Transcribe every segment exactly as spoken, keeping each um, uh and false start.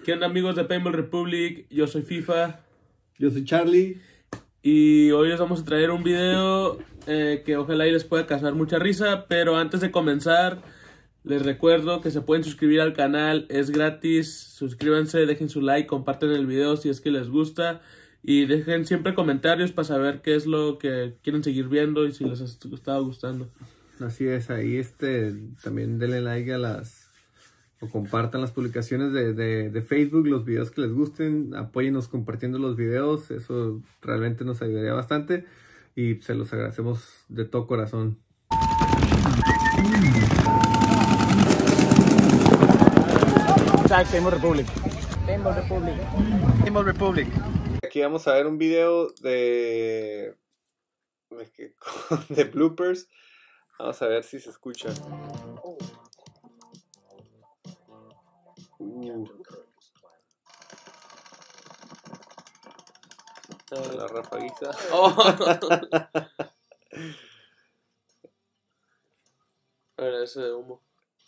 ¿Qué onda, amigos de Paintball Republic? Yo soy FIFA. Yo soy Charlie. Y hoy les vamos a traer un video eh, que ojalá y les pueda causar mucha risa. Pero antes de comenzar, les recuerdo que se pueden suscribir al canal. Es gratis. Suscríbanse, dejen su like, comparten el video si es que les gusta. Y dejen siempre comentarios para saber qué es lo que quieren seguir viendo y si les ha estado gustando. Así es, ahí este también denle like a las... o compartan las publicaciones de, de, de Facebook, los videos que les gusten, apóyennos compartiendo los videos, eso realmente nos ayudaría bastante y se los agradecemos de todo corazón. Paintball Republic. Paintball Republic. Paintball Republic. Aquí vamos a ver un video de... de bloopers. Vamos a ver si se escucha. Uh. La rafaguiza. Oh. Ahora ese de humo.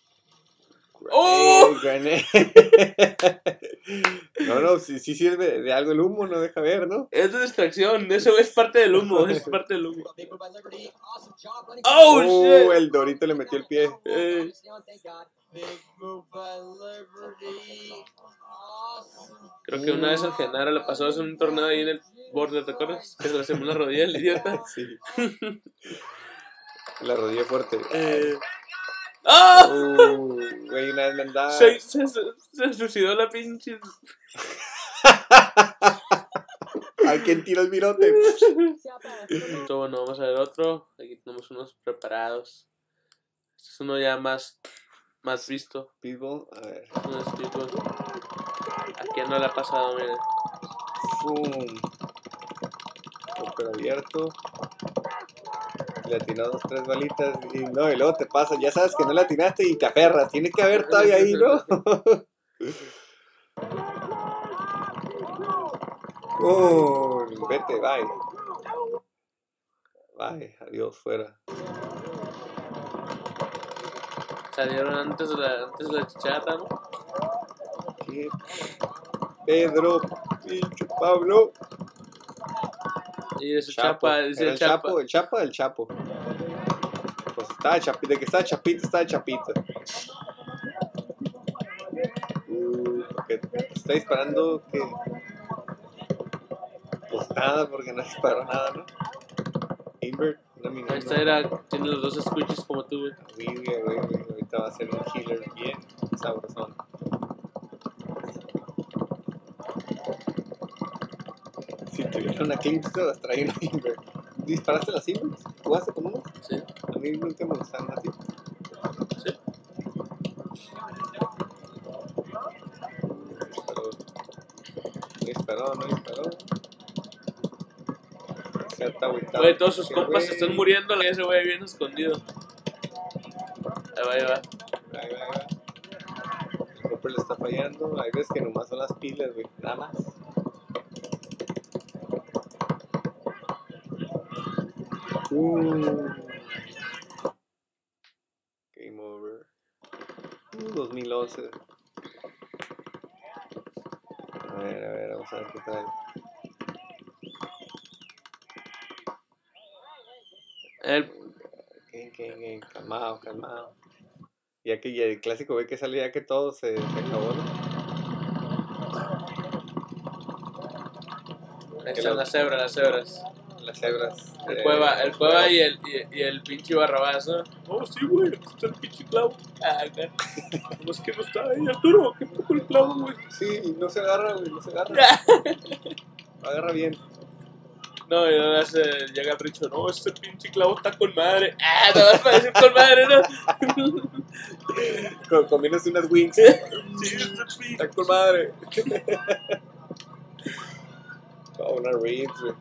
¡Oh! Granate. No, no, si sí, sirve sí de algo el humo, no deja ver, ¿no? Es de distracción, eso es parte del humo, es parte del humo. ¡Oh, ¡Oh, shit! El Dorito le metió el pie. Eh. Creo que una vez al Genaro le pasó hacer un torneo ahí en el borde, ¿te acuerdas? Que se le hacía una rodilla el idiota. Sí. La rodilla fuerte. Eh. ¡Ah! Uh, güey, una vez me andaba... Se, se, se, se suicidó la pinche... ¿A quién tiró el virote? Todo bueno, vamos a ver otro. Aquí tenemos unos preparados. Este es uno ya más, más visto. Pitbull, a ver. Uno es Pitbull. ¿A quién no le ha pasado? Miren. Boom. Pero abierto. Le atinó dos, tres balitas y no, y luego te pasa, ya sabes que no le atinaste y te aferras, tiene que haber todavía ahí, ¿no? Oh, vete, bye. Bye, adiós, fuera. Salieron antes de la, antes de la chicharra, ¿no? ¿Qué? Pedro, pinche Pablo. Y ese Chapo. chapa, dice Era el el chapa. Chapo, el Chapo del Chapo. Pues estaba chapito, de que estaba chapito, estaba chapito. Uh, porque está disparando que... Pues nada, porque no disparó nada, ¿no? Invert, no me Ahí está, era, tiene los dos squishes como tú, güey. Güey, güey, güey, ahorita va a ser un killer bien sabrosón. Si tuviera una clip, te las traía una Invert. ¿Disparaste las Invert? ¿Jugaste con uno? Sí. A mí nunca me gustaron así. Sí. No disparó, no disparó. Se está agüitado. Güey, todos sus Qué compas güey. se están muriendo, ese güey bien escondido. Ahí va, ahí va. Ahí va, ahí va. El Copper le está fallando. Hay veces que nomás son las pilas, güey. Nada más. Uh. Game over. Uh, dos mil once. A ver, a ver, vamos a ver qué tal. El... Game, game, game. Calmado, calmado. Ya que ya el clásico ve que sale ya que todo se, se acabó, ¿no? Ahí están las cebras, las cebras. Las cebras. El eh, cueva, el cueva y el, y, y el pinche Barrabás, ¿no? Oh, sí, güey, aquí está el pinche clavo. Ah, acá. No es que no está ahí, Arturo, qué poco el clavo, güey. Sí, no se agarra, güey, no se agarra. Lo agarra bien. No, y ahora se llega el Richo, no, ese pinche clavo está con madre. Ah, no vas para decir con madre, ¿no? Com- Comiéndose unas wings. Sí, ese pinche. Está con madre. Oh, unas ribs, güey.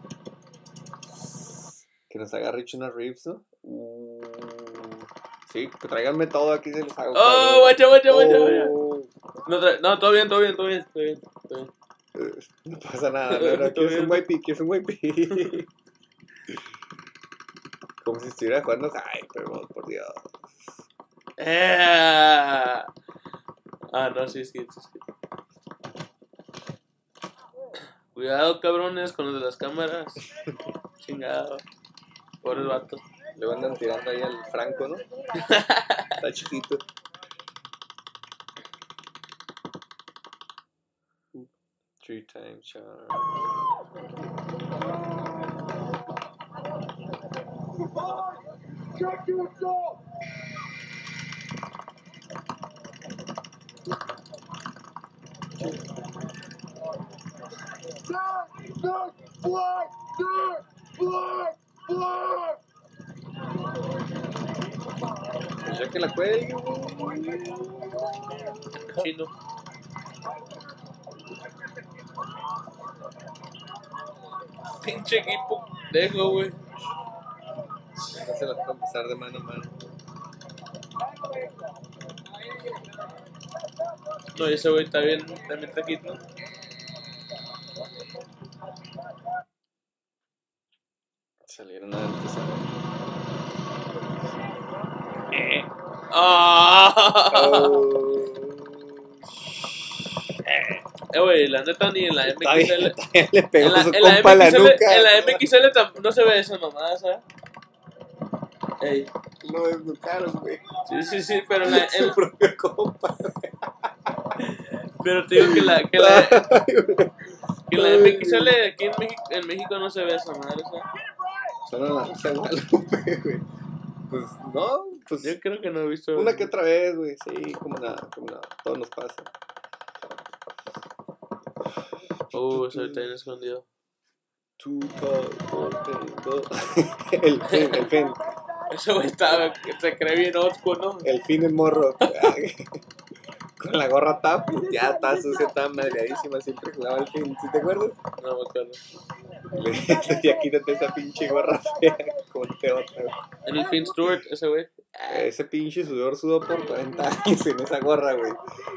Que nos haga Rich unas ribs, ¿no? Uh, sí, que tráiganme todo aquí se los hago. Oh, guacha, guacha, guacha, guacha. Oh, No, tra- no, todo bien, todo bien, todo bien, todo bien, todo bien. eh, no pasa nada, no, no, ¿quieres un wipey? ¿Quieres un wipey? Como si estuviera jugando Hyperball, por Dios. Eh. Ah, no, sí, es que, sí, es que. Cuidado, cabrones, con los de las cámaras. Chingado. Pobre vato. Le andan tirando ahí al Franco, ¿no? Está chiquito. Three times shot. Pues ya que la cuelgue, Chino. Pinche equipo. Dejo, güey. no se las pueden pasar de mano a mano. No, ese güey está bien, también está aquí, ¿no? Salieron antes. Eh. ¡Ah! Oh. Eh, güey, la neta ni en la M X L. Le pegó En la, su en la compa a la M X L, nuca. en la M X L tam- no se ve eso nomás, ¿sabes? Ey. No es nucaron, güey. Sí, sí, sí, pero en la, en- Su propio compa. pero te digo que la, que la, que la M X L aquí en México, en México no se ve esa madre, ¿sabes? Solo la Rosa de Guadalupe, güey. Pues no, pues Yo creo que no he visto. una que otra vez, güey. Sí, como nada, como nada. Todo nos pasa. Uh, eso está bien escondido. Two, four, four, three, dos. El fin, el fin. Ese güey estaba, se cree bien osco, ¿no? El fin en morro. Con la gorra tap, ya está sucia, está madreadísima. Siempre jugaba el fin, ¿sí te acuerdas? No me acuerdo. Le decía, quítate esa pinche gorra fea. Ponte otra, güey. En el Finn Stewart, ese güey. Ese pinche sudor sudó por cuarenta años en esa gorra, güey.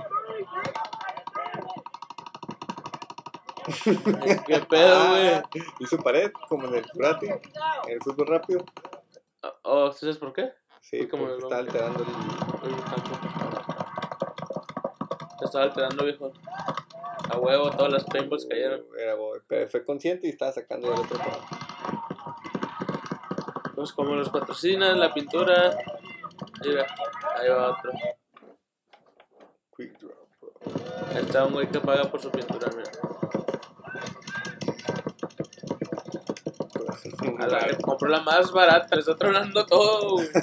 ¿Qué pedo, güey? Ah, hizo pared, como en el Furati, en el fútbol rápido. Oh, ¿sabes por qué? Sí, Como porque el está hombre. alterando el... El campo. Se estaba alterando, viejo. A huevo, todas las paintballs cayeron. Era boy, pero fue consciente y estaba sacando del otro lado. Pues como los patrocinan, la pintura. Mira, ahí va otro. Quick drop, bro. Ahí está un güey que paga por su pintura, mira. A la que compró la más barata, le está tronando todo, güey.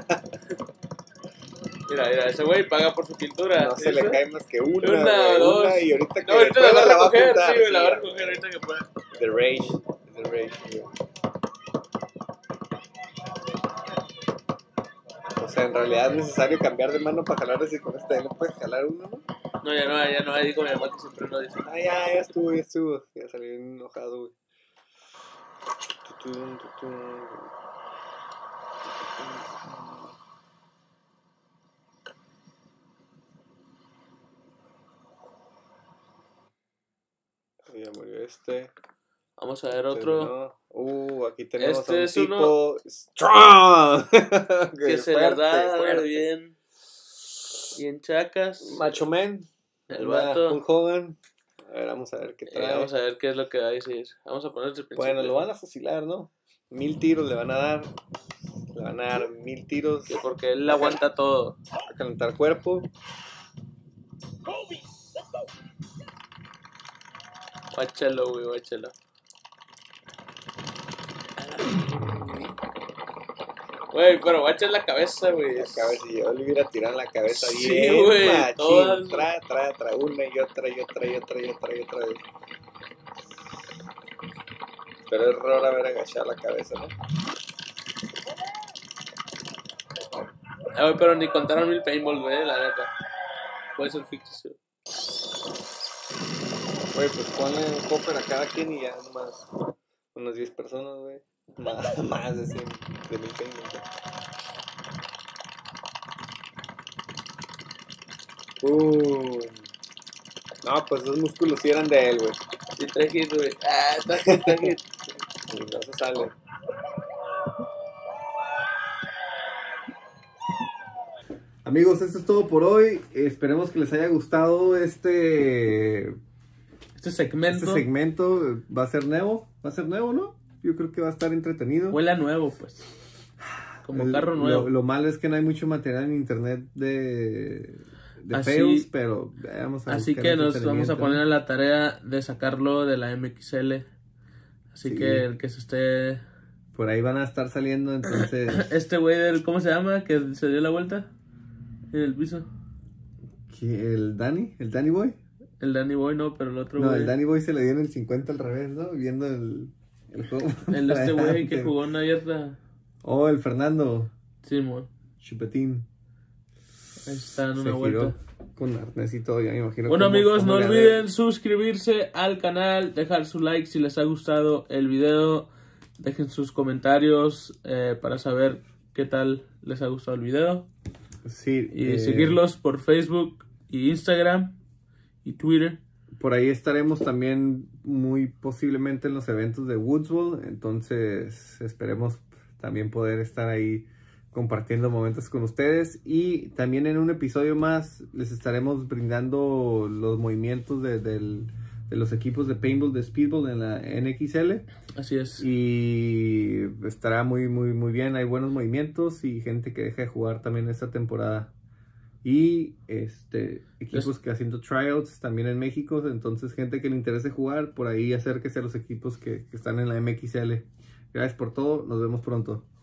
Mira, mira, ese güey paga por su pintura. No se le ¿Eso? cae más que una, Una güey, o dos. una, y ahorita que No, ahorita la pueda va a recoger, juntar, sí, güey, la va a ya. recoger ahorita que pueda. The Rage, The Rage, güey. O sea, en realidad es necesario cambiar de mano para jalar ese con esta. ¿No puedes jalar uno, no? No, ya no, ya no, digo mi mamá que siempre lo dice. Ah, ya, ya estuvo, ya estuvo. Ya salió bien enojado, güey. Tutun, tutun. Ya murió este. Vamos a ver otro. Terminó. Uh, aquí tenemos Este a un es tipo uno- strong. Que se le da bien. Bien chacas. Macho Man. El Anda vato. Hulk Hogan. A ver, vamos a ver qué Eh, trae. vamos a ver qué es lo que va a decir. Vamos a poner desde el principio. Bueno, lo van a fusilar, ¿no? Mil tiros le van a dar. Le van a dar mil tiros. Sí, porque él aguanta todo. A calentar cuerpo. Guáchalo, güey, guáchalo. Güey, pero guacha la cabeza, güey. La cabeza, y yo le hubiera tirado en la cabeza Sí, bien. güey, Machín. todas. Tra, tra, tra, una y otra y otra y otra y otra y otra vez. Pero es raro haber agachado la cabeza, ¿no? Ah, güey, pero ni contaron mil paintballs, güey, la neta. Puede ser ficticio. Güey, pues ponle un popper a cada quien y ya nomás unas diez personas, güey. Más, más de cien, de mil pesos. Uh. No, pues esos músculos sí eran de él, güey. Y tres hits, güey. Ah, está hit, está hit. Y no se sale. Amigos, esto es todo por hoy. Esperemos que les haya gustado este, este este segmento. Este segmento va a ser nuevo, va a ser nuevo, ¿no? Yo creo que va a estar entretenido. Huele a nuevo, pues. Como el, carro nuevo. Lo, lo malo es que no hay mucho material en internet de, de así, fails, pero vamos a Así que nos vamos a poner a la tarea de sacarlo de la M X L. Así sí. que el que se esté... Por ahí van a estar saliendo, entonces... Este güey del... ¿Cómo se llama? Que se dio la vuelta en el piso. ¿El Danny? ¿El Danny Boy? El Danny Boy no, pero el otro No, güey. el Danny Boy se le dio en el cincuenta al revés, ¿no? Viendo el, el juego. El de este güey que jugó una abierta. Oh, el Fernando. Sí, mon. Chupetín. Ahí está en una vuelta. Con arnés y todo, ya me imagino. Bueno, cómo, amigos, cómo no olviden suscribirse al canal, dejar su like si les ha gustado el video. Dejen sus comentarios eh, para saber qué tal les ha gustado el video. Sí. Y eh... seguirlos por Facebook y Instagram y Twitter. Por ahí estaremos también muy posiblemente en los eventos de Woodsville, entonces esperemos también poder estar ahí compartiendo momentos con ustedes, y también en un episodio más les estaremos brindando los movimientos de, del, de los equipos de paintball, de speedball en la N X L. Así es. Y estará muy muy muy bien, hay buenos movimientos y gente que deja de jugar también esta temporada. Y este equipos es... que haciendo tryouts también en México, entonces gente que le interese jugar, por ahí acérquese a los equipos que, que están en la M X L. Gracias por todo, nos vemos pronto.